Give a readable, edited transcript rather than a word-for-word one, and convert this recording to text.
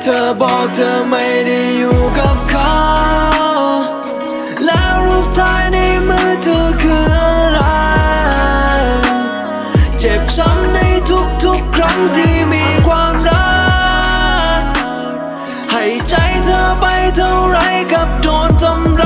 อบอกเธอไม่ได้อยู่กับเขาแล้วรูปถ่ายในมือเธอคืออะไรเจ็บช้ำในทุกๆครั้งที่มีความรักให้ใจเธอไปเท่าไรกับโดนทำ